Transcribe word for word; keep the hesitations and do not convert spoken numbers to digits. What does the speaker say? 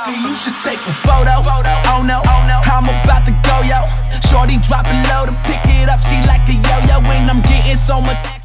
Baby, you should take a photo. Oh no, I'm about to go, yo. Shorty drop it low to pick it up, she like a yo-yo. And I'm getting so much action.